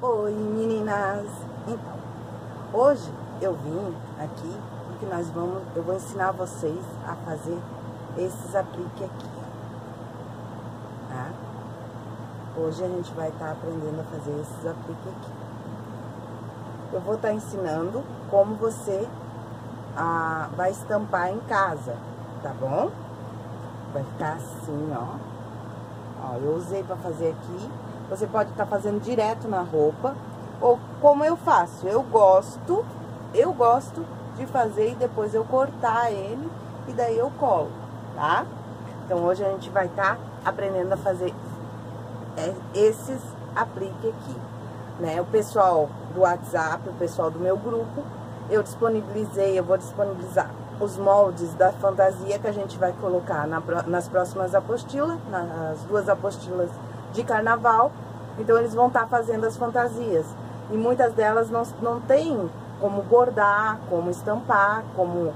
Oi meninas, então, hoje eu vim aqui porque eu vou ensinar vocês a fazer esses apliques aqui, tá? Hoje a gente vai estar aprendendo a fazer esses apliques aqui. Eu vou estar ensinando como você vai estampar em casa, tá bom? Vai ficar assim, ó, eu usei para fazer aqui. Você pode estar fazendo direto na roupa, ou como eu faço, eu gosto de fazer e depois eu cortar ele e daí eu colo, tá? Então hoje a gente vai estar aprendendo a fazer esses apliques aqui, né? O pessoal do WhatsApp, o pessoal do meu grupo, eu vou disponibilizar os moldes da fantasia que a gente vai colocar nas próximas apostilas, nas 2 apostilas de carnaval. Então eles vão estar fazendo as fantasias e muitas delas não tem como bordar, como estampar, como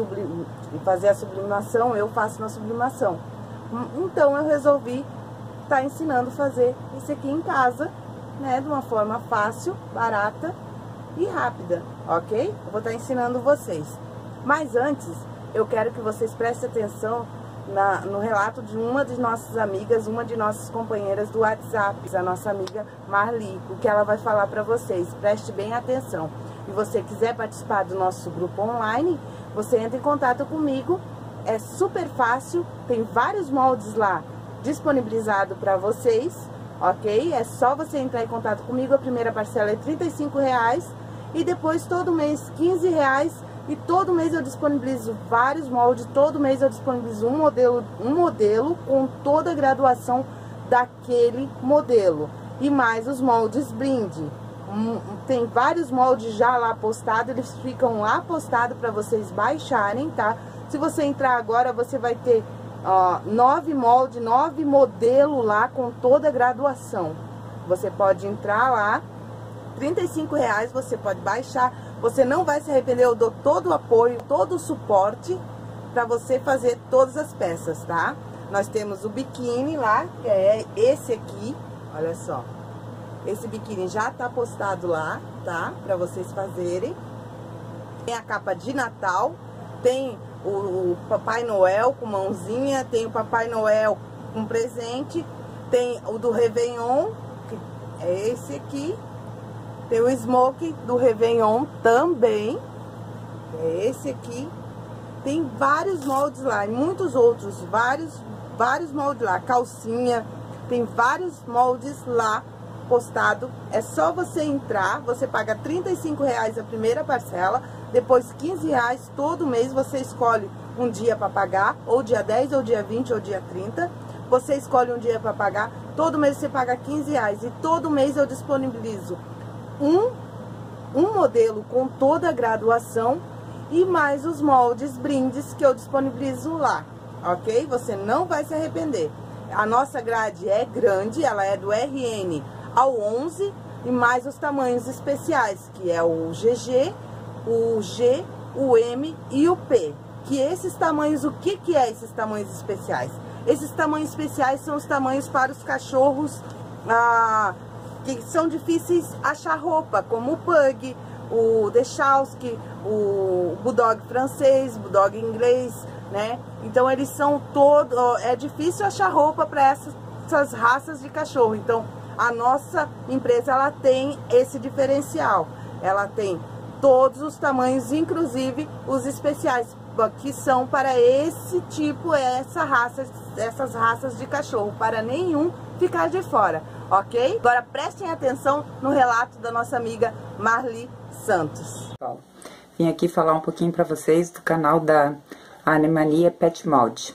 fazer a sublimação. Eu faço na sublimação. Então eu resolvi estar ensinando a fazer isso aqui em casa, né, de uma forma fácil, barata e rápida, ok? Eu vou estar ensinando vocês. Mas antes, eu quero que vocês prestem atenção no relato de uma de nossas amigas, uma de nossas companheiras do WhatsApp, a nossa amiga Marli, o que ela vai falar para vocês. Preste bem atenção. E você quiser participar do nosso grupo online, você entra em contato comigo. É super fácil, tem vários moldes lá disponibilizados para vocês, ok? É só você entrar em contato comigo. A primeira parcela é R$35 e depois todo mês R$15. E todo mês eu disponibilizo vários moldes, todo mês eu disponibilizo um modelo com toda a graduação daquele modelo. E mais os moldes brinde. Tem vários moldes já lá postados, eles ficam lá postados para vocês baixarem, tá? Se você entrar agora, você vai ter 9 moldes, 9 modelos lá com toda a graduação. Você pode entrar lá, R$35, você pode baixar. Você não vai se arrepender, eu dou todo o apoio, todo o suporte para você fazer todas as peças, tá? Nós temos o biquíni lá, que é esse aqui, olha só. Esse biquíni já tá postado lá, tá? Para vocês fazerem. Tem a capa de Natal, tem o Papai Noel com mãozinha, tem o Papai Noel com presente, tem o do Réveillon, que é esse aqui. Tem o smoke do Réveillon também, é esse aqui. Tem vários moldes lá, e muitos outros, vários moldes lá. Calcinha, tem vários moldes lá postado. É só você entrar, você paga R$35 a primeira parcela, depois R$15 todo mês. Você escolhe um dia para pagar, ou dia 10, ou dia 20, ou dia 30. Você escolhe um dia para pagar, todo mês você paga R$15. E todo mês eu disponibilizo um modelo com toda a graduação e mais os moldes brindes que eu disponibilizo lá, ok? Você não vai se arrepender. A nossa grade é grande, ela é do RN ao 11 e mais os tamanhos especiais, que é o GG, o G, o M e o P. Que esses tamanhos, o que é esses tamanhos especiais? Esses tamanhos especiais são os tamanhos para os cachorros que são difíceis achar roupa, como o Pug, o Dachshund, o Bulldog francês, Bulldog inglês, né? Então eles são é difícil achar roupa para essas raças de cachorro. Então a nossa empresa, ela tem esse diferencial. Ela tem todos os tamanhos, inclusive os especiais, que são para esse tipo, essas raças de cachorro, para nenhum ficar de fora, ok? Agora prestem atenção no relato da nossa amiga Marli Santos. Bom, vim aqui falar um pouquinho para vocês do canal da Animania Pet Mold.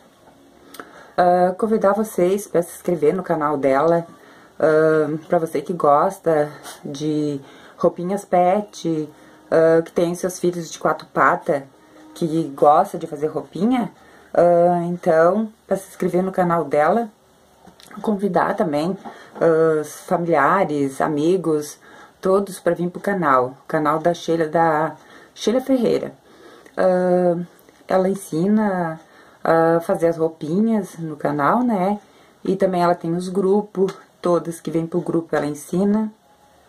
Convidar vocês para se inscrever no canal dela, para você que gosta de roupinhas pet, que tem seus filhos de 4 patas, que gosta de fazer roupinha, então, para se inscrever no canal dela, convidar também familiares, amigos, todos para vir pro canal da Sheila Ferreira. Ela ensina a fazer as roupinhas no canal, né? E também ela tem os grupos, todas que vêm pro grupo ela ensina.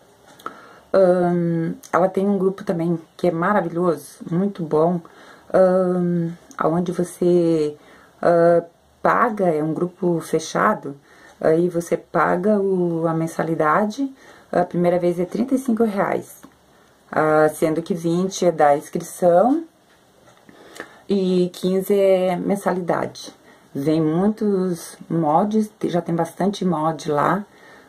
Ela tem um grupo também que é maravilhoso, muito bom, onde você paga, é um grupo fechado, aí você paga a mensalidade, a primeira vez é R$35, sendo que 20 é da inscrição e 15 é mensalidade. Vem muitos mods, já tem bastante mod lá.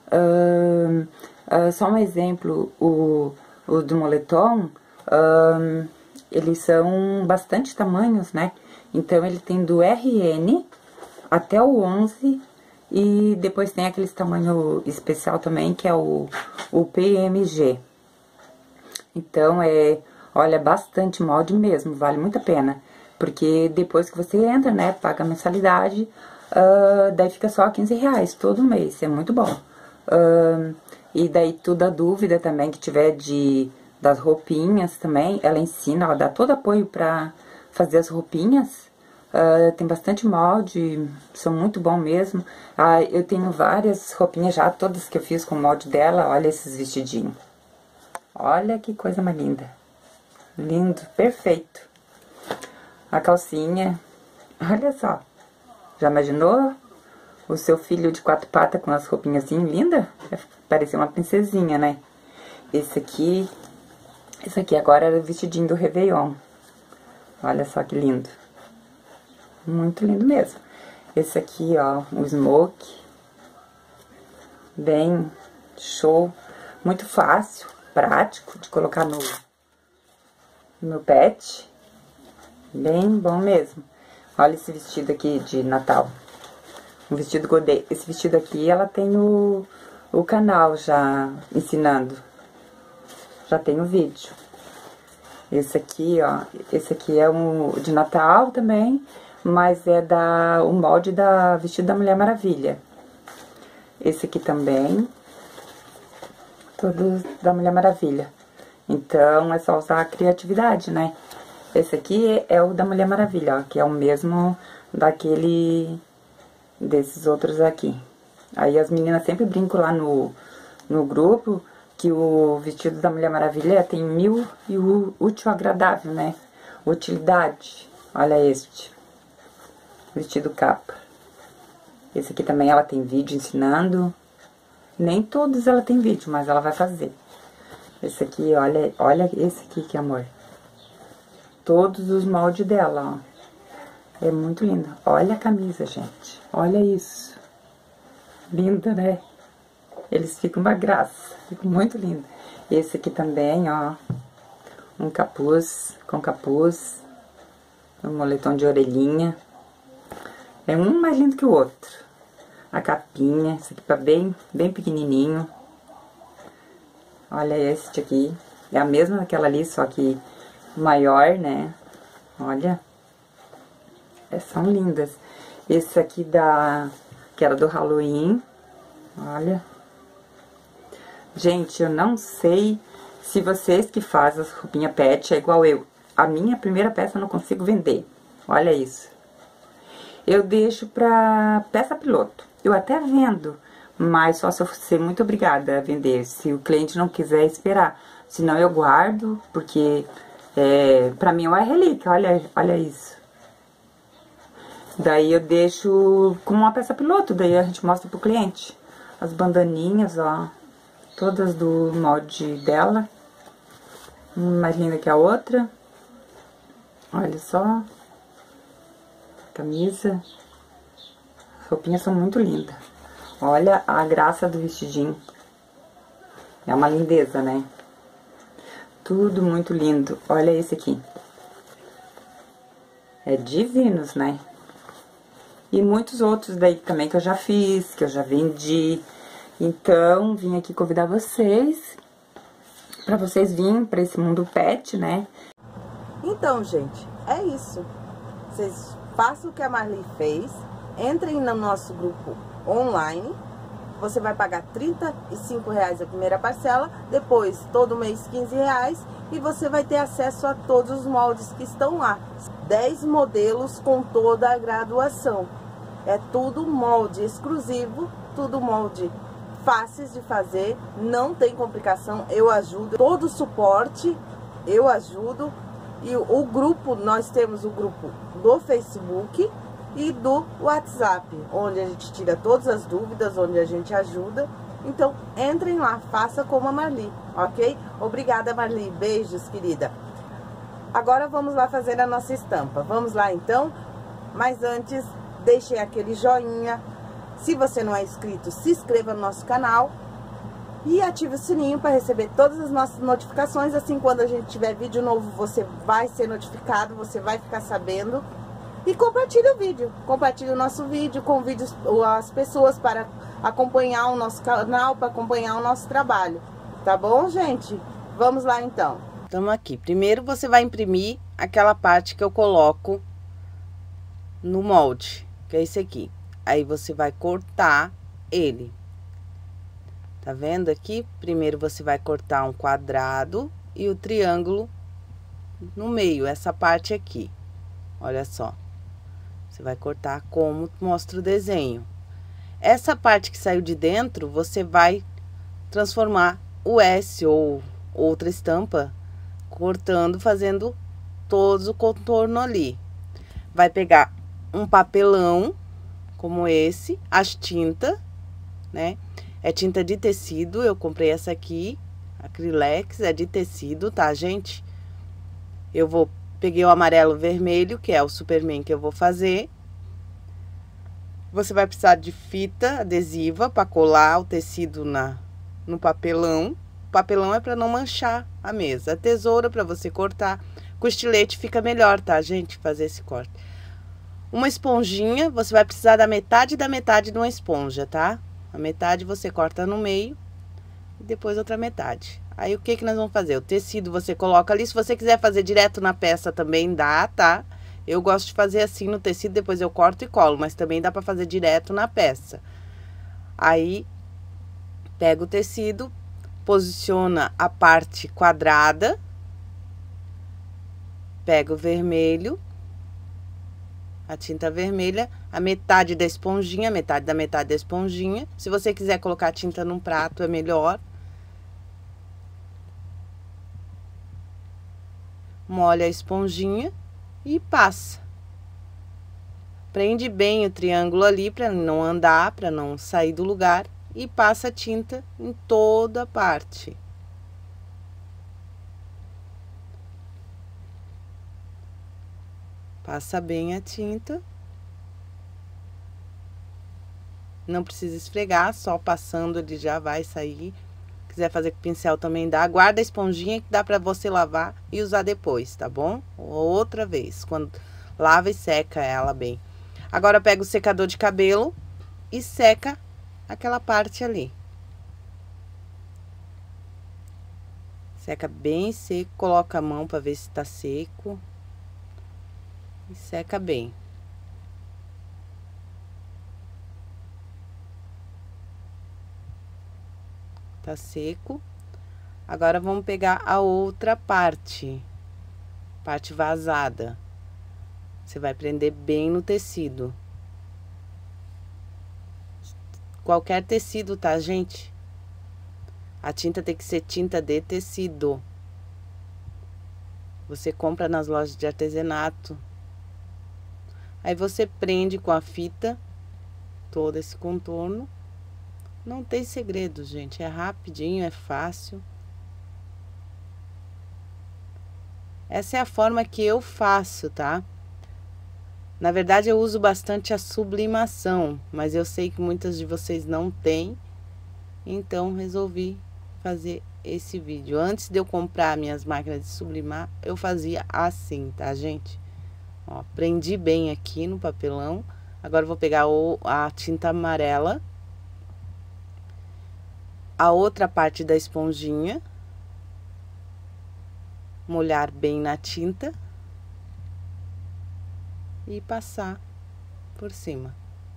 Só um exemplo, o do moletom, eles são bastante tamanhos, né? Então, ele tem do RN até o 11 e depois tem aqueles tamanho especial também, que é o PMG. Então, olha, bastante molde mesmo, vale muito a pena. Porque depois que você entra, né, paga a mensalidade, daí fica só R$15 todo mês, é muito bom. E daí toda dúvida também que tiver das roupinhas também, ela ensina, ela dá todo apoio pra fazer as roupinhas. Tem bastante molde, são muito bom mesmo. Eu tenho várias roupinhas já, todas que eu fiz com o molde dela, olha esses vestidinhos. Olha que coisa mais linda. Lindo, perfeito. A calcinha, olha só. Já imaginou o seu filho de 4 patas com as roupinhas assim, linda? Parecia uma princesinha, né? Esse aqui agora era o vestidinho do Réveillon. Olha só que lindo. Muito lindo mesmo. Esse aqui, ó, o smoke. Bem show. Muito fácil, prático de colocar no pet. Bem bom mesmo. Olha esse vestido aqui de Natal. Um vestido godê. Esse vestido aqui, ela tem o canal já ensinando. Já tem o vídeo. Esse aqui, ó. Esse aqui é um de Natal também, mas é o molde da vestido da Mulher Maravilha. Esse aqui também. Todos da Mulher Maravilha. Então, é só usar a criatividade, né? Esse aqui é o da Mulher Maravilha, ó, que é o mesmo desses outros aqui. Aí as meninas sempre brincam lá no grupo que o vestido da Mulher Maravilha tem 1000 e o útil agradável, né? Utilidade. Olha este. Vestido capa. Esse aqui também ela tem vídeo ensinando. Nem todos ela tem vídeo, mas ela vai fazer. Esse aqui, olha esse aqui, que amor. Todos os moldes dela, ó. É muito linda. Olha a camisa, gente. Olha isso. Linda, né? Eles ficam uma graça. Ficam muito lindo. Esse aqui também, ó. Um capuz, com capuz. Um moletom de orelhinha. É um mais lindo que o outro. A capinha. Esse aqui tá bem pequenininho. Olha este aqui. É a mesma daquela ali, só que maior, né? Olha. São lindas. Esse aqui que era do Halloween. Olha. Gente, eu não sei se vocês que fazem as roupinhas pet é igual eu. A minha primeira peça eu não consigo vender. Olha isso. Eu deixo pra peça piloto. Eu até vendo, mas só se eu ser muito obrigada a vender. Se o cliente não quiser esperar. Senão eu guardo, porque pra mim é uma relíquia. Olha isso. Daí eu deixo como uma peça piloto, daí a gente mostra pro cliente. As bandaninhas, ó, todas do molde dela. Uma mais linda que a outra. Olha só. Camisa. As roupinhas são muito lindas. Olha a graça do vestidinho. É uma lindeza, né? Tudo muito lindo. Olha esse aqui. É divinos, né? E muitos outros daí também que eu já fiz, que eu já vendi. Então, vim aqui convidar vocês, pra vocês virem pra esse mundo pet, né? Então, gente, é isso. Vocês façam o que a Marli fez, entrem no nosso grupo online. Você vai pagar R$35 a primeira parcela, depois todo mês R$15 e você vai ter acesso a todos os moldes que estão lá. 10 modelos com toda a graduação. É tudo molde exclusivo, tudo molde fáceis de fazer, não tem complicação, eu ajudo, todo o suporte eu ajudo. E o grupo, nós temos o grupo do Facebook e do WhatsApp, onde a gente tira todas as dúvidas, onde a gente ajuda. Então, entrem lá, faça como a Marli, ok? Obrigada, Marli. Beijos, querida. Agora vamos lá fazer a nossa estampa. Vamos lá, então. Mas antes, deixe aquele joinha. Se você não é inscrito, se inscreva no nosso canal. E ative o sininho para receber todas as nossas notificações. Assim, quando a gente tiver vídeo novo, você vai ser notificado, você vai ficar sabendo. E compartilhe o vídeo. Compartilhe o nosso vídeo, convide as pessoas para acompanhar o nosso canal, para acompanhar o nosso trabalho. Tá bom, gente? Vamos lá, então. Estamos aqui. Primeiro, você vai imprimir aquela parte que eu coloco no molde, que é esse aqui. Aí, você vai cortar ele. Tá vendo aqui? Primeiro, você vai cortar um quadrado e o triângulo no meio, essa parte aqui. Olha só. Você vai cortar como mostra o desenho. Essa parte que saiu de dentro, você vai transformar o S ou outra estampa, cortando, fazendo todo o contorno ali. Vai pegar um papelão, como esse, as tintas, né? É tinta de tecido, eu comprei essa aqui, Acrylex, é de tecido, tá, gente? Peguei o amarelo vermelho, que é o Superman que eu vou fazer. Você vai precisar de fita adesiva para colar o tecido no papelão. O papelão é para não manchar a mesa. A tesoura para você cortar. Com estilete fica melhor, tá, gente? Fazer esse corte. Uma esponjinha, você vai precisar da metade de uma esponja, tá? A metade você corta no meio e depois outra metade. Aí, o que que nós vamos fazer? O tecido você coloca ali. Se você quiser fazer direto na peça também dá, tá? Eu gosto de fazer assim no tecido, depois eu corto e colo, mas também dá pra fazer direto na peça. Aí, pega o tecido, posiciona a parte quadrada, pega o vermelho, a tinta vermelha, a metade da esponjinha, metade da esponjinha. Se você quiser colocar a tinta num prato, é melhor. Molha a esponjinha e passa. Prende bem o triângulo ali para não andar, para não sair do lugar. E passa a tinta em toda a parte. Passa bem a tinta. Não precisa esfregar, só passando ele já vai sair. Se quiser fazer com pincel também dá. Guarda a esponjinha que dá pra você lavar e usar depois, tá bom? Outra vez, quando lava e seca ela bem. Agora pega o secador de cabelo e seca aquela parte ali. Seca bem seco, coloca a mão pra ver se tá seco. E seca bem. Tá seco. Agora, vamos pegar a outra parte. Parte vazada. Você vai prender bem no tecido. Qualquer tecido, tá, gente? A tinta tem que ser tinta de tecido. Você compra nas lojas de artesanato. Aí você prende com a fita todo esse contorno. Não tem segredo, gente. É rapidinho, é fácil. Essa é a forma que eu faço, tá? Na verdade, eu uso bastante a sublimação, mas eu sei que muitas de vocês não têm. Então, resolvi fazer esse vídeo. Antes de eu comprar minhas máquinas de sublimar, eu fazia assim, tá, gente? Ó, prendi bem aqui no papelão. Agora, eu vou pegar a tinta amarela. A outra parte da esponjinha. Molhar bem na tinta. E passar por cima.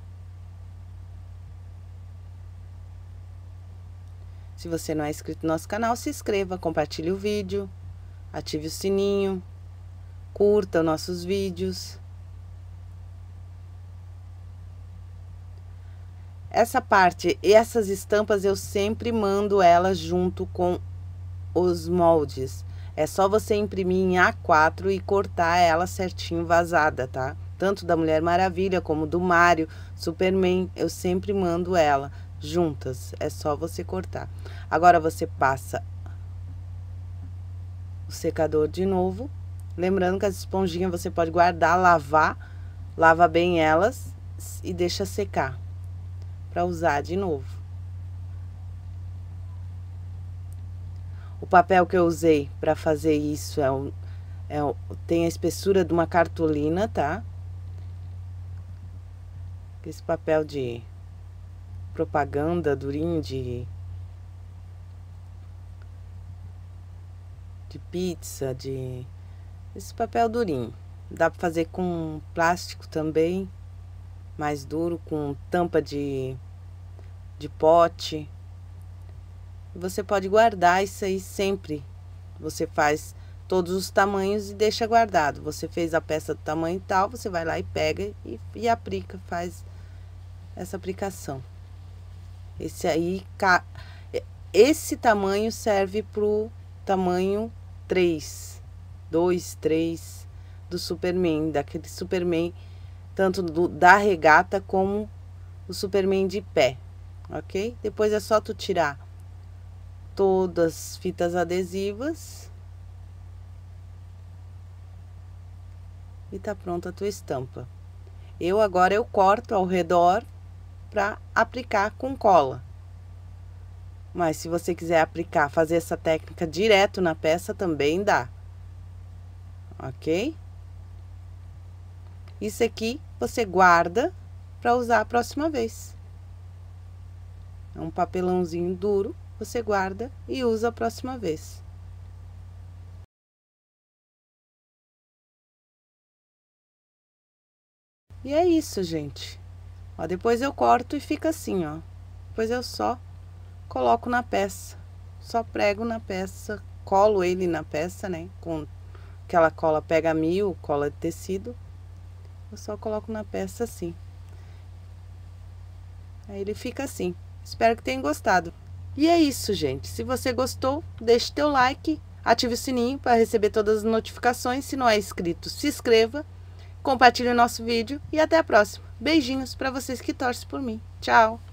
Se você não é inscrito no nosso canal, se inscreva, compartilhe o vídeo, ative o sininho, curta nossos vídeos. essa parte e essas estampas eu sempre mando elas junto com os moldes. É só você imprimir em A4 e cortar ela certinho vazada, tá? Tanto da Mulher Maravilha como do Mario, Superman, eu sempre mando ela juntas. É só você cortar. Agora você passa o secador de novo. Lembrando que as esponjinhas você pode guardar, lavar, lava bem elas e deixa secar para usar de novo. O papel que eu usei para fazer isso tem a espessura de uma cartolina, tá? Esse papel de propaganda durinho de pizza, esse papel durinho. Dá para fazer com plástico também, mais duro, com tampa de pote. Você pode guardar isso aí sempre. Você faz todos os tamanhos e deixa guardado. Você fez a peça do tamanho tal, você vai lá e pega e aplica, faz essa aplicação. Esse tamanho serve pro tamanho 3, 2, 3 do Superman, daquele Superman, tanto da regata como o Superman de pé, ok? Depois é só tu tirar todas as fitas adesivas e tá pronta a tua estampa. Agora eu corto ao redor para aplicar com cola. Mas se você quiser aplicar, fazer essa técnica direto na peça, também dá. Ok? Isso aqui você guarda para usar a próxima vez. É um papelãozinho duro, você guarda e usa a próxima vez. E é isso, gente. Ó, depois eu corto e fica assim, ó. Depois eu só coloco na peça. Só prego na peça, colo ele na peça, né? Com aquela cola pega mil, cola de tecido. Eu só coloco na peça assim. Aí ele fica assim. Espero que tenham gostado. E é isso, gente. Se você gostou, deixe teu like, ative o sininho para receber todas as notificações. Se não é inscrito, se inscreva, compartilhe o nosso vídeo e até a próxima. Beijinhos para vocês que torcem por mim. Tchau!